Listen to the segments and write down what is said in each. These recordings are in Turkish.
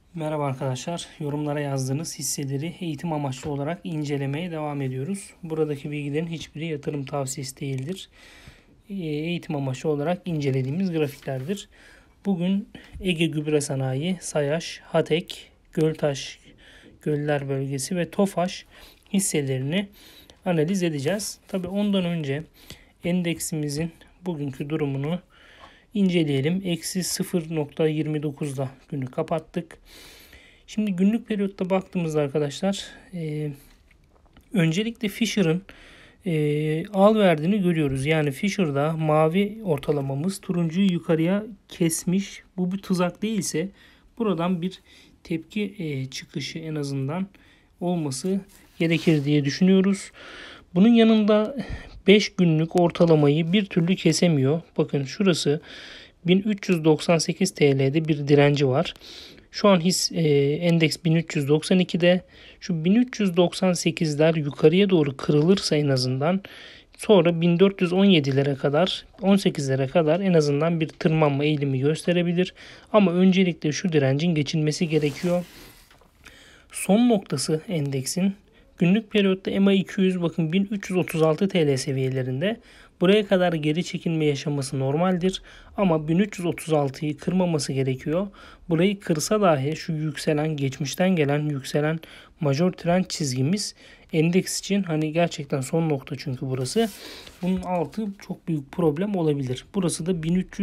Merhaba arkadaşlar. Yorumlara yazdığınız hisseleri eğitim amaçlı olarak incelemeye devam ediyoruz. Buradaki bilgilerin hiçbiri yatırım tavsiyesi değildir. Eğitim amaçlı olarak incelediğimiz grafiklerdir. Bugün Ege Gübre Sanayi, Sayaş, Hatek, Göltaş, Göller Bölgesi ve Tofaş hisselerini analiz edeceğiz. Tabii ondan önce endeksimizin bugünkü durumunu inceleyelim. Eksi 0.29'da günü kapattık. Şimdi günlük periyotta baktığımızda arkadaşlar öncelikle Fisher'ın al verdiğini görüyoruz. Yani Fisher'da mavi ortalamamız turuncuyu yukarıya kesmiş. Bu bir tuzak değilse buradan bir tepki çıkışı en azından olması gerekir diye düşünüyoruz. Bunun yanında 5 günlük ortalamayı bir türlü kesemiyor. Bakın şurası 1398 TL'de bir direnci var. Şu an endeks 1392'de. Şu 1398'ler yukarıya doğru kırılırsa en azından sonra 1417'lere kadar 18'lere kadar en azından bir tırmanma eğilimi gösterebilir. Ama öncelikle şu direncin geçilmesi gerekiyor. Son noktası endeksin günlük periyotta EMA200 bakın 1336 TL seviyelerinde. Buraya kadar geri çekilme yaşaması normaldir. Ama 1336'yı kırmaması gerekiyor. Burayı kırsa dahi şu yükselen, geçmişten gelen yükselen major trend çizgimiz endeks için hani gerçekten son nokta çünkü burası. Bunun altı çok büyük problem olabilir. Burası da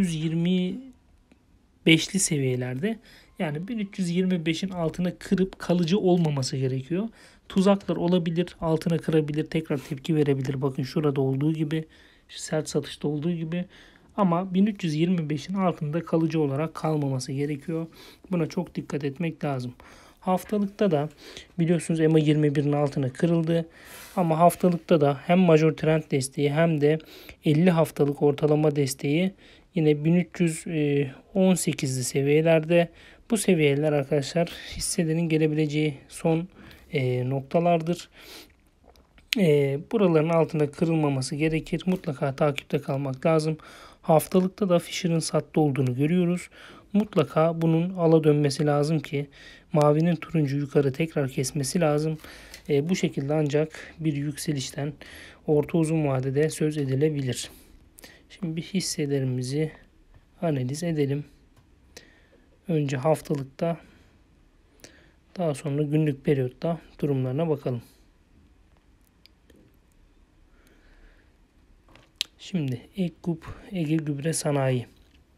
1325'li seviyelerde. Yani 1325'in altına kırıp kalıcı olmaması gerekiyor. Tuzaklar olabilir, altına kırabilir, tekrar tepki verebilir. Bakın şurada olduğu gibi, sert satışta olduğu gibi. Ama 1325'in altında kalıcı olarak kalmaması gerekiyor. Buna çok dikkat etmek lazım. Haftalıkta da biliyorsunuz EMA 21'in altına kırıldı. Ama haftalıkta da hem major trend desteği hem de 50 haftalık ortalama desteği yine 1318'li seviyelerde. Bu seviyeler arkadaşlar hisselerin gelebileceği son noktalardır. Buraların altında kırılmaması gerekir. Mutlaka takipte kalmak lazım. Haftalıkta da Fisher'ın sattı olduğunu görüyoruz. Mutlaka bunun ala dönmesi lazım ki mavinin turuncu yukarı tekrar kesmesi lazım. Bu şekilde ancak bir yükselişten orta uzun vadede söz edilebilir. Şimdi bir hisselerimizi analiz edelim. Önce haftalıkta, daha sonra günlük periyotta durumlarına bakalım. Şimdi Ege Gübre Sanayi.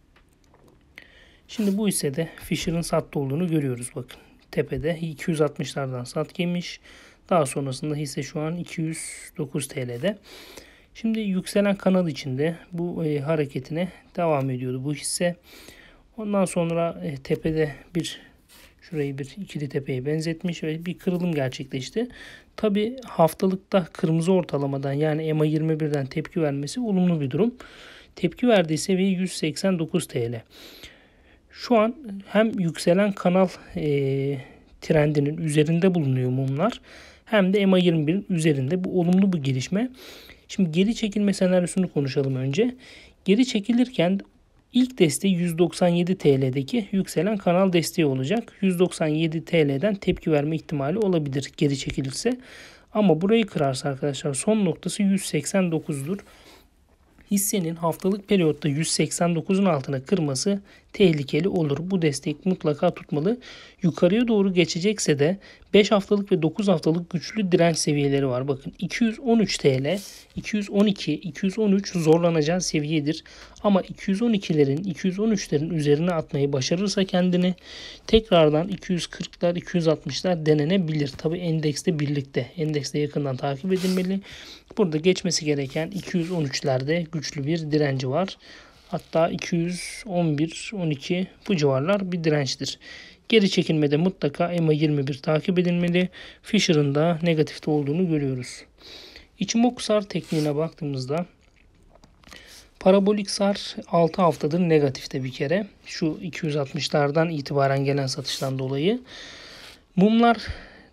Şimdi bu hissede Fisher'ın sattı olduğunu görüyoruz bakın. Tepede 260'lardan sat gelmiş. Daha sonrasında hisse şu an 209 TL'de. Şimdi yükselen kanal içinde bu hareketine devam ediyordu bu hisse. Ondan sonra tepede şurayı bir ikili tepeye benzetmiş ve bir kırılım gerçekleşti. Tabi haftalıkta kırmızı ortalamadan yani EMA 21'den tepki vermesi olumlu bir durum. Tepki verdiği seviye 189 TL. Şu an hem yükselen kanal trendinin üzerinde bulunuyor mumlar hem de EMA 21'in üzerinde. Bu olumlu bir gelişme. Şimdi geri çekilme senaryosunu konuşalım önce. Geri çekilirken İlk desteği 197 TL'deki yükselen kanal desteği olacak. 197 TL'den tepki verme ihtimali olabilir geri çekilirse. Ama burayı kırarsa arkadaşlar son noktası 189'dur. Hissenin haftalık periyotta 189'un altına kırması tehlikeli olur. Bu destek mutlaka tutmalı. Yukarıya doğru geçecekse de 5 haftalık ve 9 haftalık güçlü direnç seviyeleri var. Bakın 213 TL, 212, 213 zorlanacağı seviyedir. Ama 212'lerin, 213'lerin üzerine atmayı başarırsa kendini tekrardan 240'lar, 260'lar denenebilir. Tabi endekste birlikte. Endekste yakından takip edilmeli. Burada geçmesi gereken 213'lerde güçlü bir direnci var. Hatta 211, 12 bu civarlar bir dirençtir. Geri çekilmede mutlaka EMA 21 takip edilmeli. Fisher'ın da negatifte olduğunu görüyoruz. Ichimoku SAR tekniğine baktığımızda parabolik SAR 6 haftadır negatifte bir kere. Şu 260'lardan itibaren gelen satıştan dolayı. Mumlar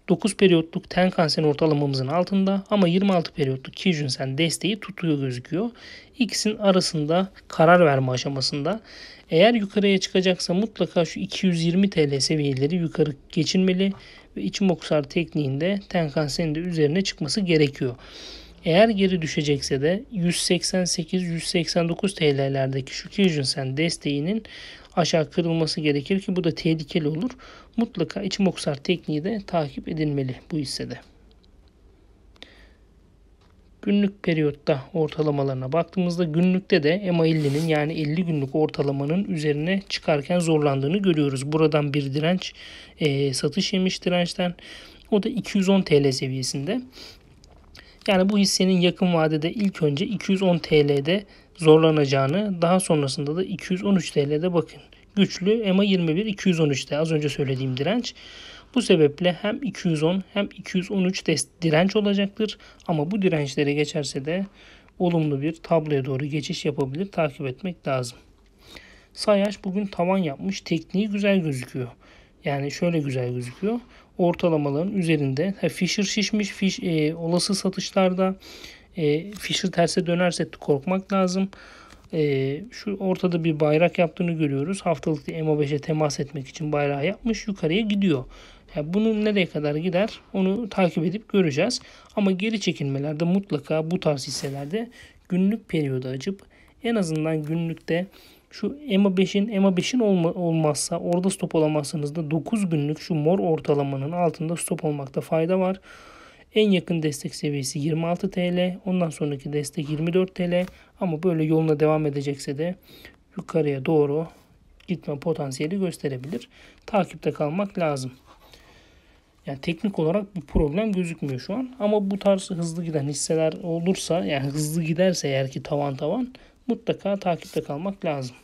9 periyotluk Tenkan-Sen ortalamamızın altında ama 26 periyotluk Kijun-Sen desteği tutuyor gözüküyor. İkisinin arasında karar verme aşamasında. Eğer yukarıya çıkacaksa mutlaka şu 220 TL seviyeleri yukarı geçilmeli ve Ichimoku-Sar tekniğinde Tenkan-Sen'in de üzerine çıkması gerekiyor. Eğer geri düşecekse de 188-189 TL'lerdeki şu Kijun-Sen desteğinin aşağı kırılması gerekir ki bu da tehlikeli olur. Mutlaka Ichimoku-Sar tekniği de takip edilmeli bu hissede. Günlük periyotta ortalamalarına baktığımızda günlükte de EMA50'nin yani 50 günlük ortalamanın üzerine çıkarken zorlandığını görüyoruz. Buradan bir direnç satış yemiş dirençten. O da 210 TL seviyesinde. Yani bu hissenin yakın vadede ilk önce 210 TL'de zorlanacağını, daha sonrasında da 213 TL'de bakın. Güçlü EMA 21 213'te az önce söylediğim direnç. Bu sebeple hem 210 hem 213 direnç olacaktır. Ama bu dirençlere geçerse de olumlu bir tabloya doğru geçiş yapabilir. Takip etmek lazım. Sayaç bugün tavan yapmış. Tekniği güzel gözüküyor. Yani şöyle güzel gözüküyor. Ortalamaların üzerinde. Fisher şişmiş. Olası satışlarda Fisher terse dönerse korkmak lazım. Şu ortada bir bayrak yaptığını görüyoruz. Haftalıkta EMA5'e temas etmek için bayrağı yapmış. Yukarıya gidiyor. Yani bunun nereye kadar gider onu takip edip göreceğiz. Ama geri çekilmelerde mutlaka bu tarz hisselerde günlük periyodu açıp en azından günlükte şu EMA5'in olmazsa orada stop olamazsanız da 9 günlük şu mor ortalamanın altında stop olmakta fayda var. En yakın destek seviyesi 26 TL. Ondan sonraki destek 24 TL. Ama böyle yoluna devam edecekse de yukarıya doğru gitme potansiyeli gösterebilir. Takipte kalmak lazım. Yani teknik olarak bir problem gözükmüyor şu an. Ama bu tarz hızlı giden hisseler olursa, yani hızlı giderse eğer ki tavan mutlaka takipte kalmak lazım.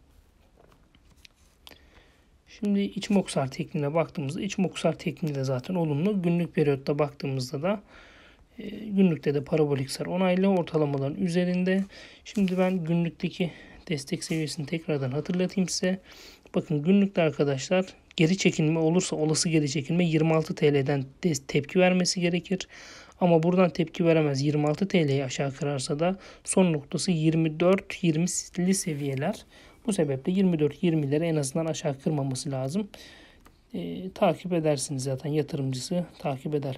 Şimdi Ichimoku-Sar tekniğine baktığımızda Ichimoku-Sar tekniği de zaten olumlu. Günlük periyotta baktığımızda da günlükte de parabolik sar onaylı ortalamaların üzerinde. Şimdi ben günlükteki destek seviyesini tekrardan hatırlatayım size. Bakın günlükte arkadaşlar geri çekilme olursa olası geri çekilme 26 TL'den tepki vermesi gerekir. Ama buradan tepki veremez. 26 TL'yi aşağı kırarsa da son noktası 24-20'li seviyeler. Bu sebeple 24-20'leri en azından aşağı kırmaması lazım. Takip edersiniz zaten, yatırımcısı takip eder.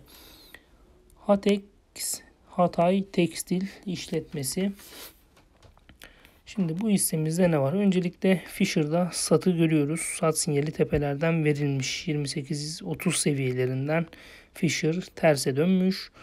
Hatay Tekstil İşletmesi. Şimdi bu hissemizde ne var? Öncelikle Fisher'da satı görüyoruz. Sat sinyali tepelerden verilmiş. 28-30 seviyelerinden Fisher terse dönmüş.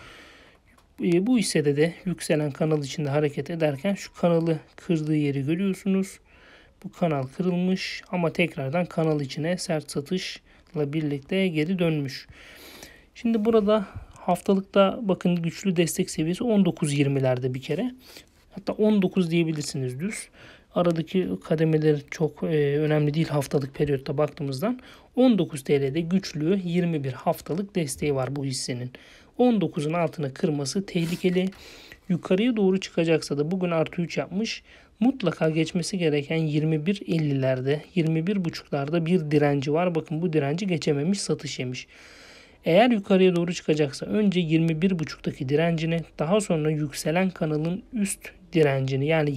Bu hissede de yükselen kanal içinde hareket ederken şu kanalı kırdığı yeri görüyorsunuz. Bu kanal kırılmış ama tekrardan kanal içine sert satışla birlikte geri dönmüş. Şimdi burada haftalıkta bakın güçlü destek seviyesi 19.20'lerde bir kere. Hatta 19 diyebilirsiniz düz. Aradaki kademeler çok önemli değil haftalık periyotta baktığımızdan. 19 TL'de güçlü 21 haftalık desteği var bu hissenin. 19'un altına kırması tehlikeli. Yukarıya doğru çıkacaksa da bugün artı 3 yapmış. Mutlaka geçmesi gereken 21.50'lerde, 21.5'larda bir direnci var. Bakın bu direnci geçememiş, satış yemiş. Eğer yukarıya doğru çıkacaksa önce 21.5'taki direncini, daha sonra yükselen kanalın üst direncini yani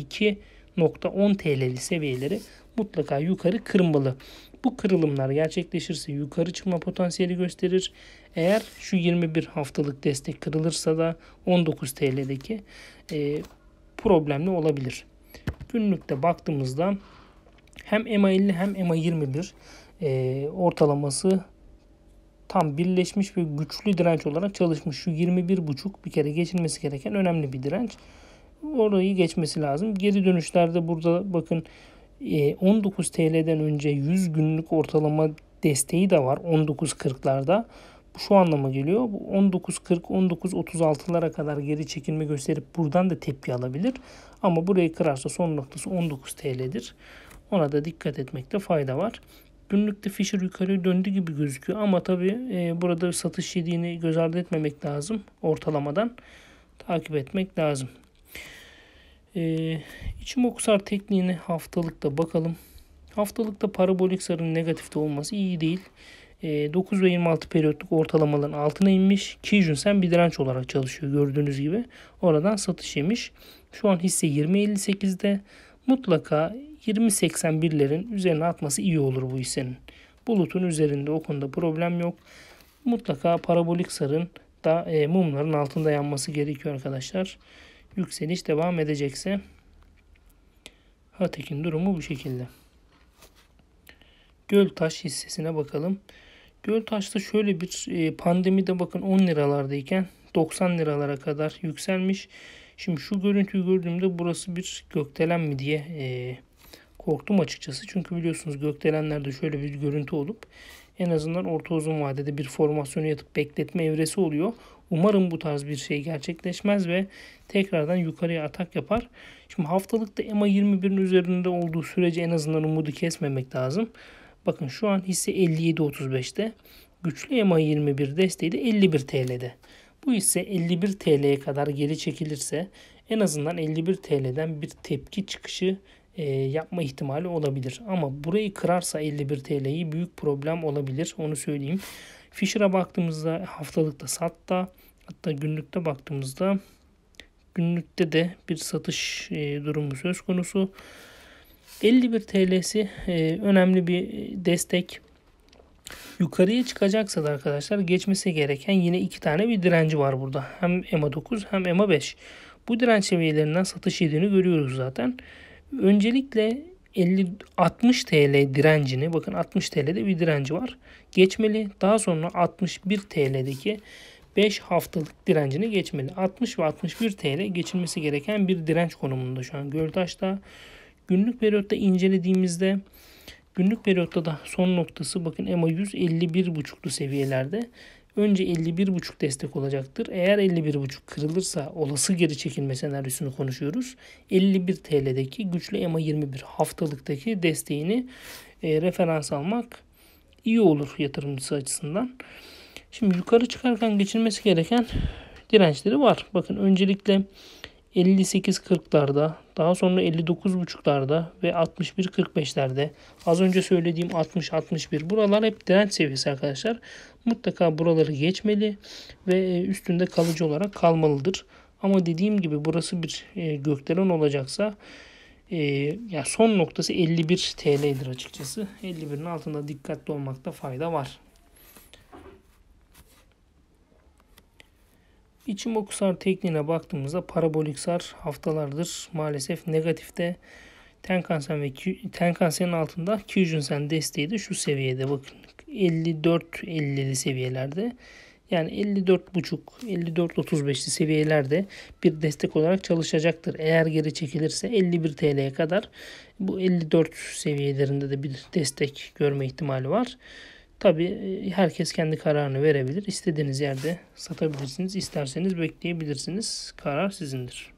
22.10 TL'li seviyeleri mutlaka yukarı kırmalı. Bu kırılımlar gerçekleşirse yukarı çıkma potansiyeli gösterir. Eğer şu 21 haftalık destek kırılırsa da 19 TL'deki problemli olabilir. Günlükte baktığımızda hem EMA50 hem EMA21 ortalaması tam birleşmiş ve güçlü direnç olarak çalışmış. Şu 21.5 bir kere geçilmesi gereken önemli bir direnç. Orayı geçmesi lazım. Geri dönüşlerde burada bakın 19 TL'den önce 100 günlük ortalama desteği de var 19.40'larda. Bu şu anlama geliyor. Bu 19.40, 19.36'lara kadar geri çekilme gösterip buradan da tepki alabilir. Ama burayı kırarsa son noktası 19 TL'dir. Ona da dikkat etmekte fayda var. Günlükte Fisher yukarıya döndü gibi gözüküyor ama tabii burada satış yediğini göz ardı etmemek lazım. Ortalamadan takip etmek lazım. Ichimoku-Sar tekniğine haftalıkta bakalım. Haftalıkta parabolik sarının negatifte olması iyi değil. 9 ve 26 periyotluk ortalamaların altına inmiş. Kijun-sen bir direnç olarak çalışıyor gördüğünüz gibi. Oradan satış yemiş. Şu an hisse 20.58'de. Mutlaka 20.81'lerin üzerine atması iyi olur bu hissenin. Bulutun üzerinde, o konuda problem yok. Mutlaka parabolik sarın da mumların altında yanması gerekiyor arkadaşlar. Yükseliş devam edecekse. Hatek'in durumu bu şekilde. Göltaş hissesine bakalım. Göltaş'ta şöyle bir pandemide bakın 10 liralardayken 90 liralara kadar yükselmiş. Şimdi şu görüntüyü gördüğümde burası bir gökdelen mi diye korktum açıkçası. Çünkü biliyorsunuz gökdelenlerde şöyle bir görüntü olup en azından orta uzun vadede bir formasyonu yatıp bekletme evresi oluyor. Umarım bu tarz bir şey gerçekleşmez ve tekrardan yukarıya atak yapar. Şimdi haftalıkta EMA 21'in üzerinde olduğu sürece en azından umudu kesmemek lazım. Bakın şu an hisse 57.35'te. Güçlü EMA 21 desteği de 51 TL'de. Bu hisse 51 TL'ye kadar geri çekilirse en azından 51 TL'den bir tepki çıkışı yapma ihtimali olabilir. Ama burayı kırarsa 51 TL'yi büyük problem olabilir. Onu söyleyeyim. Fisher'a baktığımızda haftalıkta satta, hatta günlükte baktığımızda günlükte de bir satış durumu söz konusu. 51 TL'si önemli bir destek. Yukarıya çıkacaksa da arkadaşlar geçmesi gereken yine iki tane bir direnci var burada. Hem EMA 9 hem EMA 5. Bu direnç seviyelerinden satış yediğini görüyoruz zaten. Öncelikle 60 TL direncini, bakın 60 TL'de bir direnci var, geçmeli. Daha sonra 61 TL'deki 5 haftalık direncini geçmeli. 60 ve 61 TL geçilmesi gereken bir direnç konumunda şu an Göltaş'ta. Günlük periyotta incelediğimizde günlük periyotta da son noktası bakın EMA 100 51.5'lu seviyelerde. Önce 51.5 destek olacaktır. Eğer 51.5 kırılırsa olası geri çekilme senaryosunu konuşuyoruz. 51 TL'deki güçlü EMA 21 haftalıktaki desteğini referans almak iyi olur yatırımcısı açısından. Şimdi yukarı çıkarken geçilmesi gereken dirençleri var. Bakın öncelikle 58.40'larda, daha sonra 59.5'larda ve 61.45'lerde. Az önce söylediğim 60-61 buralar hep direnç seviyesi arkadaşlar. Mutlaka buraları geçmeli ve üstünde kalıcı olarak kalmalıdır. Ama dediğim gibi burası bir gökdelen olacaksa ya son noktası 51 TL'dir açıkçası. 51'in altında dikkatli olmakta fayda var. Ichimoku-sar tekniğine baktığımızda parabolik sar haftalardır maalesef negatifte. Tenkan-sen ve Tenkan-sen'in altında Kijun-sen desteği de şu seviyede, bakın 54-50'li seviyelerde. Yani 54.5-54-35'li seviyelerde bir destek olarak çalışacaktır. Eğer geri çekilirse 51 TL'ye kadar bu 54 seviyelerinde de bir destek görme ihtimali var. Tabii herkes kendi kararını verebilir. İstediğiniz yerde satabilirsiniz. İsterseniz bekleyebilirsiniz. Karar sizindir.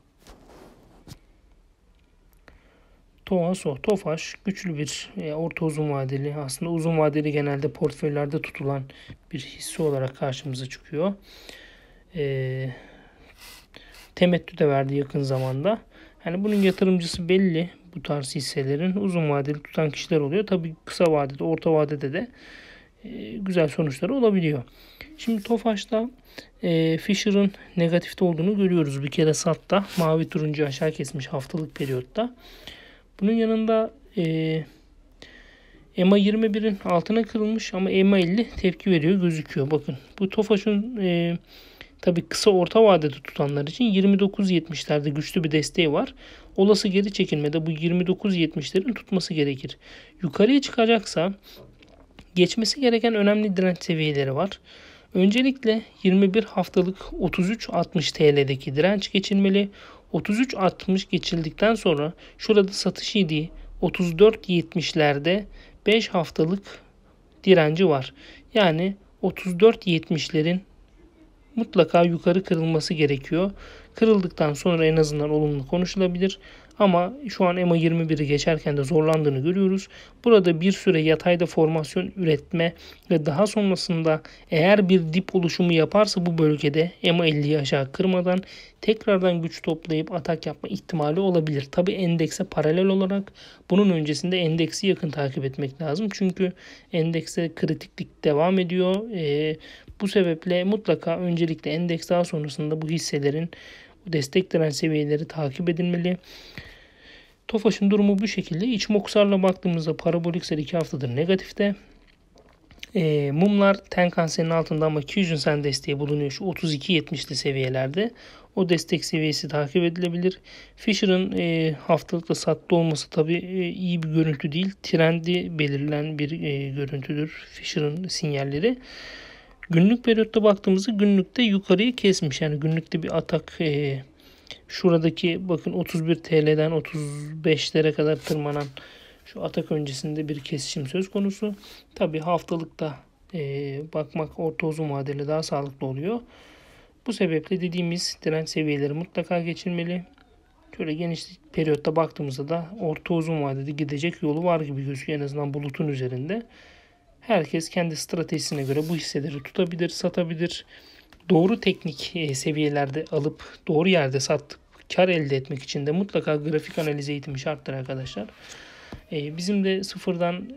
Tofaş güçlü bir orta uzun vadeli, aslında uzun vadeli genelde portföylerde tutulan bir hisse olarak karşımıza çıkıyor. Temettü de verdi yakın zamanda. Yani bunun yatırımcısı belli, bu tarz hisselerin uzun vadeli tutan kişiler oluyor. Tabii kısa vadede, orta vadede de güzel sonuçları olabiliyor. Şimdi Tofaş'ta Fisher'ın negatifte olduğunu görüyoruz. Bir kere satta mavi turuncu aşağı kesmiş haftalık periyotta. Bunun yanında EMA 21'in altına kırılmış ama EMA 50 tepki veriyor gözüküyor. Bakın bu Tofaş'ın tabii kısa orta vadede tutanlar için 29.70'lerde güçlü bir desteği var. Olası geri çekilmede bu 29.70'lerin tutması gerekir. Yukarıya çıkacaksa geçmesi gereken önemli direnç seviyeleri var. Öncelikle 21 haftalık 33.60 TL'deki direnç geçilmeli. 33.60 geçildikten sonra şurada satış yediği 34.70'lerde 5 haftalık direnci var. Yani 34.70'lerin mutlaka yukarı kırılması gerekiyor. Kırıldıktan sonra en azından olumlu konuşulabilir. Ama şu an EMA 21'i geçerken de zorlandığını görüyoruz. Burada bir süre yatayda formasyon üretme ve daha sonrasında eğer bir dip oluşumu yaparsa bu bölgede EMA 50'yi aşağı kırmadan tekrardan güç toplayıp atak yapma ihtimali olabilir. Tabi endekse paralel olarak bunun öncesinde endeksi yakın takip etmek lazım. Çünkü endekse kritiklik devam ediyor. Bu sebeple mutlaka öncelikle endeks, daha sonrasında bu hisselerin destek direnç seviyeleri takip edilmeli. Tofaş'ın durumu bu şekilde. İçmokusar'la baktığımızda parabolik 2 haftadır negatifte. Mumlar Tenkan-Sen'in altında ama Kijun-Sen desteği bulunuyor şu 32.70'li seviyelerde. O destek seviyesi takip edilebilir. Fisher'ın haftalıkta sattı olması tabi iyi bir görüntü değil. Trendi belirlen bir görüntüdür Fisher'ın sinyalleri. Günlük periyotta baktığımızda günlükte yukarıyı kesmiş. Yani günlükte bir atak, şuradaki bakın 31 TL'den 35'lere kadar tırmanan şu atak öncesinde bir kesişim söz konusu. Tabi haftalıkta bakmak orta uzun vadeli daha sağlıklı oluyor. Bu sebeple dediğimiz direnç seviyeleri mutlaka geçilmeli. Şöyle geniş periyotta baktığımızda da orta uzun vadede gidecek yolu var gibi gözüküyor, en azından bulutun üzerinde. Herkes kendi stratejisine göre bu hisseleri tutabilir, satabilir. Doğru teknik seviyelerde alıp doğru yerde satıp kar elde etmek için de mutlaka grafik analiz eğitimi şarttır arkadaşlar. Bizim de sıfırdan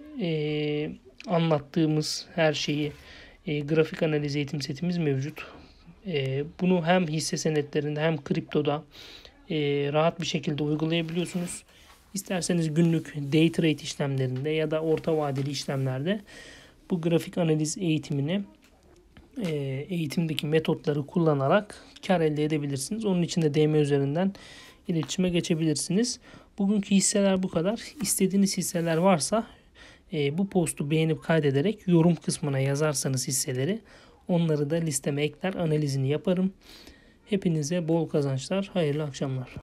anlattığımız her şeyi grafik analiz eğitim setimiz mevcut. Bunu hem hisse senetlerinde hem kriptoda rahat bir şekilde uygulayabiliyorsunuz. İsterseniz günlük day trade işlemlerinde ya da orta vadeli işlemlerde bu grafik analiz eğitimini eğitimdeki metotları kullanarak kar elde edebilirsiniz. Onun için de DM üzerinden iletişime geçebilirsiniz. Bugünkü hisseler bu kadar. İstediğiniz hisseler varsa bu postu beğenip kaydederek yorum kısmına yazarsanız hisseleri, onları da listeme ekler, analizini yaparım. Hepinize bol kazançlar, hayırlı akşamlar.